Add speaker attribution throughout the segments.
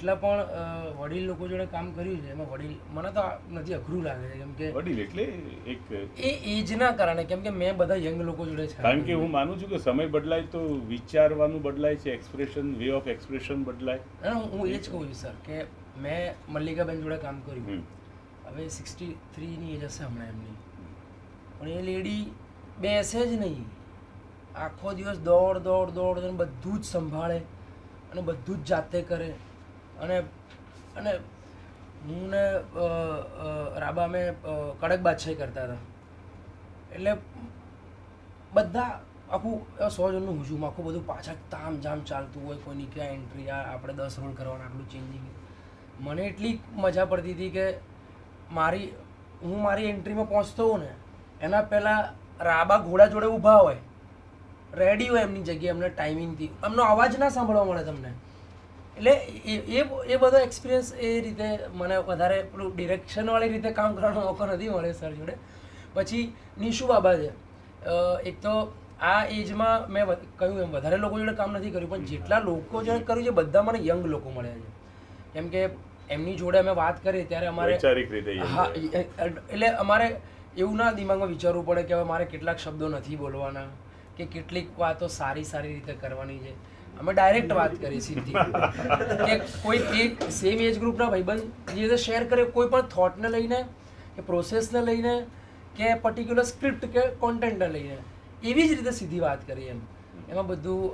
Speaker 1: જેટલા પણ વડીલ લોકો જોડે કામ કર્યું છે એમાં વડીલ મને તો નથી અઘરું લાગે છે, કેમ કે
Speaker 2: વડીલ એટલે એક
Speaker 1: એ એજના કારણે, કેમ કે મેં બધા યંગ લોકો જોડે છે.
Speaker 2: કારણ કે હું માનું છું કે સમય બદલાય તો વિચારવાનું બદલાય છે, એક્સપ્રેશન, વે ઓફ એક્સપ્રેશન બદલાય.
Speaker 1: હું એ જ કહું છું સર કે મેં મલ્લિકાબેન જોડે કામ કર્યું, હવે 63ની એજ હશે હમણાં એમની, પણ એ લેડી બેસે જ નહીં, આખો દિવસ દોડ દોડ દોડ બધું જ સંભાળે અને બધું જ જાતે કરે. અને અને હું ને રાબા અમે કડક બાદશાહી કરતા હતા, એટલે બધા આખું 100 જણનું હુજુમ, આખું બધું પાછળ તામ જામ ચાલતું હોય, કોઈની ક્યાં એન્ટ્રી, આપણે 10 રોલ કરવાના, આટલું ચેન્જિંગ. મને એટલી મજા પડતી હતી કે હું મારી એન્ટ્રીમાં પહોંચતો હોઉં ને એના પહેલાં રાબા ઘોડા જોડે ઊભા હોય, રેડી હોય એમની જગ્યાએ, એમને ટાઈમિંગથી, એમનો અવાજ ના સાંભળવા મળે તમને. એટલે એ બધો એક્સપિરિયન્સ એ રીતે મને વધારે પેલું ડિરેક્શનવાળી રીતે કામ કરવાનો મોકો નથી મળે સર જોડે. પછી નિશુ બાબા છે, એક તો આ એજમાં મેં કહ્યું એમ વધારે લોકો જોડે કામ નથી કર્યું, પણ જેટલા લોકો જોડે કર્યું છે બધા મને યંગ લોકો મળ્યા છે. કેમ કે એમની જોડે અમે વાત કરી ત્યારે અમારે હા, એટલે અમારે એવું ના દિમાગમાં વિચારવું પડે કે હવે મારે કેટલાક શબ્દો નથી બોલવાના કે કેટલીક વાતો સારી રીતે કરવાની છે. અમે ડાયરેક્ટ વાત કરી સીધી કે કોઈ એક સેમ એજ ગ્રુપના ભાઈબંધ જે રીતે શેર કરે, કોઈ પણ થોટને લઈને કે પ્રોસેસને લઈને કે પર્ટિક્યુલર સ્ક્રિપ્ટ કે કોન્ટેન્ટને લઈને એવી જ રીતે સીધી વાત કરી. એમાં બધું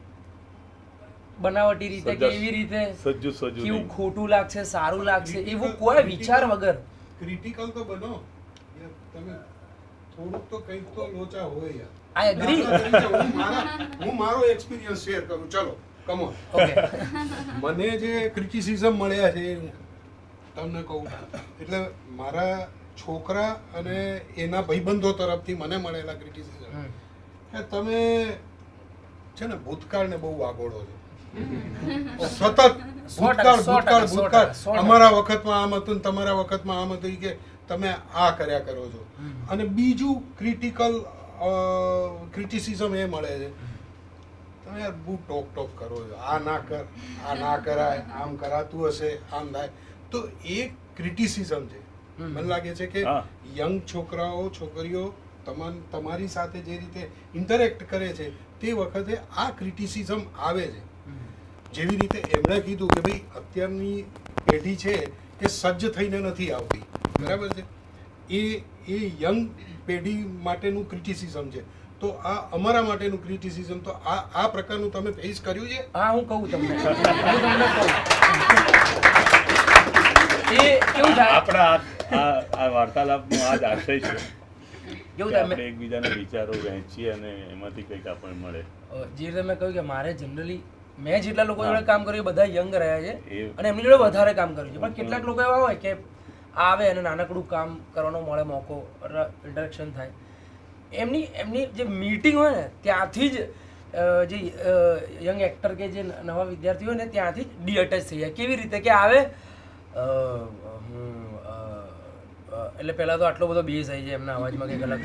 Speaker 1: બનાવટી રીતે કે એવી રીતે કેવું ખોટું લાગશે, સારું લાગશે, એવું કોઈ વિચાર વગર.
Speaker 3: ક્રિટિકલ તો બનો, તમે થોડુંક તો કંઈક તો લોચા હોય યાર.
Speaker 1: I agree.
Speaker 3: હું મારો એક્સપિરિયન્સ શેર કરું, ચલો કમ ઓન. મને જે ક્રિટિસિઝમ મળ્યા છે તમને કહું, એટલે મારા છોકરા અને એના ભાઈબંધો તરફથી મને મળેલા ક્રિટિસિઝમ કે તમે છે ને ભૂતકાળને બહુ વાગોળો છો, સતત ભૂતકાળ, અમારા વખતમાં આમ હતું ને તમારા વખતમાં આમ હતું, કે તમે આ કર્યા કરો છો. અને બીજું ક્રિટિસિઝમ એ મળે છે, તમે યાર બહુ ટોક કરો છો, આ ના કરાય, આમ કરાતું હશે, આમ થાય. તો એ ક્રિટિસિઝમ છે. મને લાગે છે કે યંગ છોકરાઓ છોકરીઓ તમારી સાથે જે રીતે ઇન્ટરેક્ટ કરે છે તે વખતે આ ક્રિટિસિઝમ આવે છે. જેવી રીતે એમણે કીધું કે ભાઈ અત્યારની પેઢી છે એ સજ્જ થઈને નથી આવતી, બરાબર છે, એ યંગ પેઢી માટેનું ક્રિટિસિઝમ છે. તો આ અમારા માટેનું ક્રિટિસિઝમ, તો આ પ્રકારનું તમે ફેસ કર્યું છે?
Speaker 1: હા, હું કહું તમને એ કેવું થાય,
Speaker 2: આપણા આ વાર્તાલાપનો આ જ આશય છે કે આપણે એકબીજાના વિચારો વહેંચીએ અને એમાંથી કંઈક આપણને મળે.
Speaker 1: જે રીતે મેં કહ્યું કે મારે જનરલી મેં જેટલા લોકો જોડે કામ કર્યું બધા યંગ રહ્યા છે અને એમની જોડે વધારે કામ કર્યું છે, પણ કેટલાક લોકો એવા હોય કે આવે અને નાનકડું કામ કરવાનો મળે મોકો, ઇન્ટરેક્શન થાય, એમની જે મીટિંગ હોય ને ત્યાંથી જ જે યંગ એક્ટર કે જે નવા વિદ્યાર્થી હોય ને ત્યાંથી જ ડીઅટેચ થઈ જાય. કેવી રીતે કે આવે એટલે પહેલાં તો આટલો બધો બેઝ આવી જાય એમના અવાજમાં કંઈક અલગ,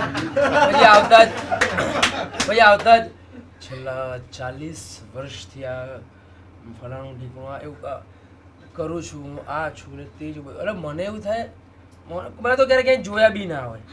Speaker 1: પછી આવતા જ છેલ્લા 40 વર્ષથી આ ફલાણું ઢીકણું એવું કરું છું, આ છું ને તે જ. એટલે મને એવું થાય, મને તો ક્યારે ક્યાંય જોયા બી ના હોય.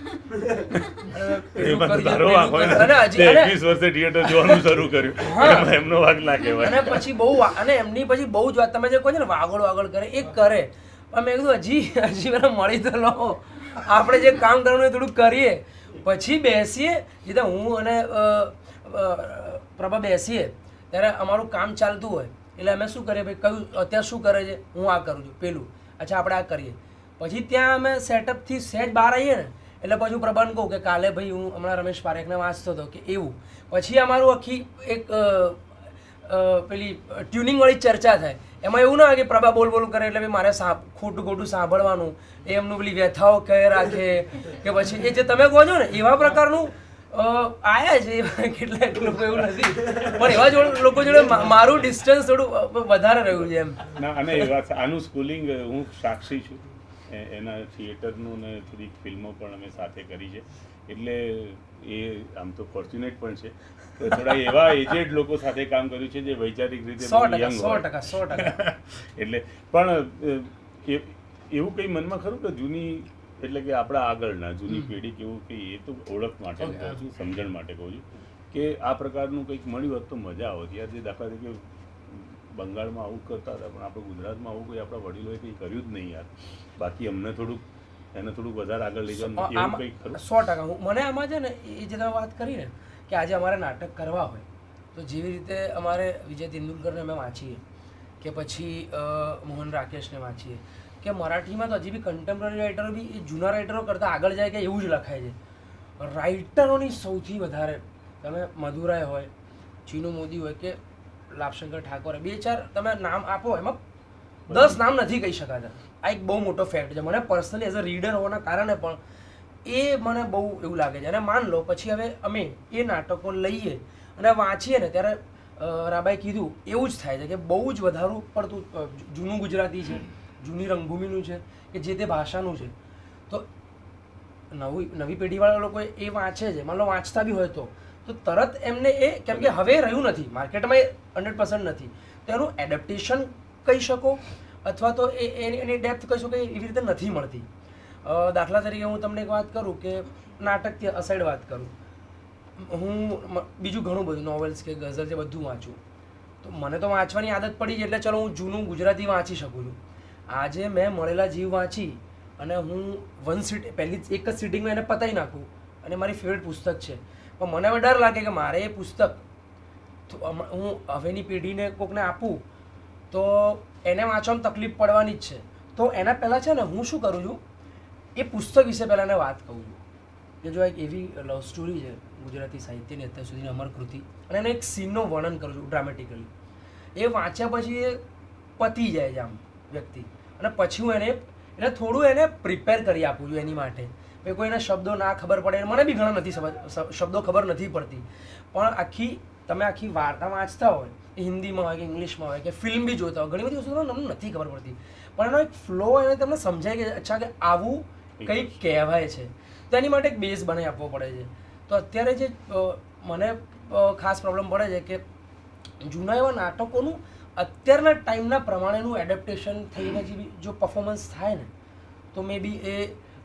Speaker 1: અને પછી બહુ અને એમની પછી બહુ જ વાત, તમે જે કહો છો ને વાગડ કરે એ કરે, પણ મેં કીધું હજી મને મળી તો લો, આપણે જે કામ કરવાનું એ થોડુંક કરીએ, પછી બેસીએ. જીતે હું અને પ્રભા બેસીએ ત્યારે અમારું કામ ચાલતું હોય એટલે અમે શું કરીએ, ભાઈ કયું અત્યારે શું કરે છે, હું આ કરું છું પેલું, અચ્છા આપણે આ કરીએ. પછી ત્યાં અમે સેટઅપથી સેટ બહાર આવીએ ને એટલે પછી હું પ્રભાને કહું કે કાલે ભાઈ હું હમણાં રમેશ પારેખને વાંચતો હતો કે એવું. પછી અમારું આખી એક પેલી ટ્યુનિંગવાળી ચર્ચા થાય. એમાં એવું ના હોય કે પ્રભા બોલ કરે એટલે મારે ખોટું સાંભળવાનું, એ એમનું પેલી વ્યથાઓ કહે રાખે કે પછી એ જે તમે કહો છો ને એવા પ્રકારનું આયા છે. કેટલાક લોકો એવું નથી, પણ એવા લોકો જોડે મારું ડિસ્ટન્સ થોડું વધારે રહ્યું છે એમ.
Speaker 2: અને એ વાત આનું સ્કૂલિંગ હું સાક્ષી છું એના થિયેટરનું ને થોડીક ફિલ્મો પણ અમે સાથે કરી છે. એટલે એ આમ તો ફોર્ચ્યુનેટ પણ છે કે થોડા એવા એજેડ લોકો સાથે કામ કર્યું છે જે વૈચારિક રીતે યંગ હોય.
Speaker 1: 100%.
Speaker 2: એટલે પણ એવું કંઈ મનમાં ખરું કે જૂની એટલે કે આપણા આગળના જૂની પેઢી કેવું કે એ તો ઓળખ માટે કહું છું, સમજણ માટે કહું છું કે આ પ્રકારનું કંઈક મળ્યું હોત તો મજા આવતી. યાર જે દાખલા તરીકે બંગાળમાં આવું કરતા હતા પણ આપણે ગુજરાતમાં આવું કોઈ આપણા વડીલોએ કંઈ કર્યું જ નહીં યાર. બાકી અમને એને થોડુંક વધારે આગળ લઈ જવાનું એવું કંઈક ખરું?
Speaker 1: 100%. મને આમાં છે ને એ જે તમે વાત કરી ને કે આજે અમારે નાટક કરવા હોય તો જેવી રીતે અમારે વિજય તેંડુલકરને અમે વાંચીએ કે પછી મોહન રાકેશને વાંચીએ કે મરાઠીમાં તો હજી બી કન્ટેમ્પરરી રાઇટરો બી એ જૂના રાઇટરો કરતાં આગળ જાય કે એવું જ લખાય છે. રાઇટરોની સૌથી વધારે તમે મધુરાય હોય, ચીનુ મોદી હોય કે લાભશંકર ઠાકોર, 2-4 તમે નામ આપો એમાં 10 નામ નથી કહી શકાતા. આ એક બહુ મોટો ફેક્ટ છે. મને પર્સનલી એઝ અ રીડર હોવાના કારણે પણ એ મને બહુ એવું લાગે છે. અને માન લો પછી હવે અમે એ નાટકો લઈએ અને વાંચીએ ને ત્યારે રાબાએ કીધું એવું જ થાય છે કે બહુ જ વધારું પડતું જૂનું ગુજરાતી છે, જૂની રંગભૂમિનું છે કે જે તે ભાષાનું છે. તો નવી પેઢીવાળા લોકો એ વાંચે છે, માન લો વાંચતા બી હોય તો તરત એમને એ કેમ કે હવે રહ્યું નથી માર્કેટમાં, એ 100% નથી, તો એનું એડેપ્ટેશન કહી શકો અથવા તો એની ડેપ્થ કહી શકો એવી રીતે નથી મળતી. દાખલા તરીકે હું તમને એક વાત કરું કે નાટકથી અસાઇડ વાત કરું, હું બીજું ઘણું બધું નોવેલ્સ કે ગઝલ છે બધું વાંચું. તો મને તો વાંચવાની આદત પડી છે એટલે ચલો હું જૂનું ગુજરાતી વાંચી શકું છું. આજે મેં મળેલા જીવ વાંચી અને હું પહેલી એક જ સિટિંગમાં એને પતાવી નાખું અને મારી ફેવરેટ પુસ્તક છે. પણ મને હવે ડર લાગે કે મારે એ પુસ્તક હું હવેની પેઢીને કોકને આપું તો એને વાંચવામાં તકલીફ પડવાની જ છે. તો એના પહેલાં છે ને હું શું કરું છું, એ પુસ્તક વિશે પહેલાં એને વાત કહું છું કે જો એક એવી લવ સ્ટોરી છે ગુજરાતી સાહિત્યની અત્યાર સુધીની અમર કૃતિ, અને એને એક સીનનું વર્ણન કરું છું ડ્રામેટિકલી. એ વાંચ્યા પછી એ પતી જાય છે આમ વ્યક્તિ, અને પછી હું એને થોડું એને પ્રિપેર કરી આપું છું એની માટે. ભાઈ કોઈને શબ્દો ના ખબર પડે, મને બી ઘણા નથી શબ્દો ખબર નથી પડતી, પણ તમે આખી વાર્તા વાંચતા હોય એ હિન્દીમાં હોય કે ઇંગ્લિશમાં હોય કે ફિલ્મ બી જોતા હોય, ઘણી બધી વસ્તુ તમને નથી ખબર પડતી પણ એનો એક ફ્લો એને તમને સમજાય કે અચ્છા કે આવું કંઈક કહેવાય છે. તો એની માટે એક બેઝ બનાવી આપવો પડે છે. તો અત્યારે જે મને ખાસ પ્રોબ્લેમ પડે છે કે જૂના એવા નાટકોનું અત્યારના ટાઈમના પ્રમાણેનું એડેપ્ટેશન થઈને જો પરફોર્મન્સ થાય ને તો મે બી એ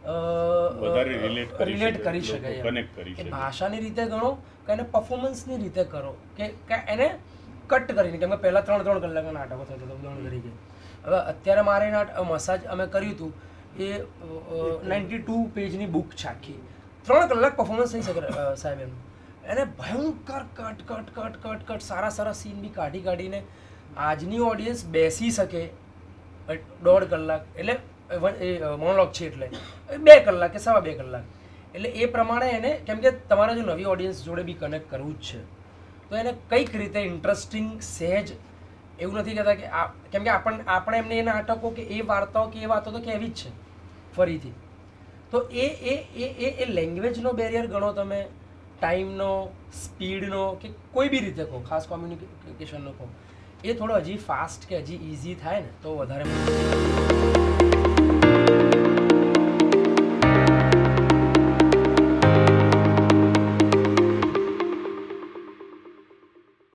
Speaker 1: રિલેટ કરી શકે. ભાષાની રીતે ગણો કે એને પરફોર્મન્સની રીતે કરો કે એને કટ કરીને, કેમ કે પહેલાં 3 કલાકના નાટકો થતા હતા ઉદાહરણ તરીકે. હવે અત્યારે મારે મસાજ અમે કર્યું હતું એ 92 પેજની બુક છે આખી, 3 કલાક પરફોર્મન્સ થઈ શકે સાહેબ એનું. એને ભયંકર કટ સારા સીન બી કાઢીને આજની ઓડિયન્સ બેસી શકે 1.5 કલાક, એટલે મોનોલોગ છે એટલે 2 કલાક કે 2.5 કલાક. એટલે એ પ્રમાણે એને, કેમ કે તમારે જો નવી ઓડિયન્સ જોડે બી કનેક્ટ કરવું જ છે તો એને કંઈક રીતે ઇન્ટરેસ્ટિંગ સહેજ, એવું નથી કહેતા કે કેમ કે આપણે એમને એ નાટકો કે એ વાર્તાઓ કે એ વાતો તો કહેવી જ છે ફરીથી. તો એ લેંગ્વેજનો બેરિયર ગણો તમે, ટાઈમનો, સ્પીડનો કે કોઈ બી રીતે કહો, ખાસ કોમ્યુનિકેશનનો કહો, એ થોડો હજી ફાસ્ટ કે હજી ઇઝી થાય ને તો વધારે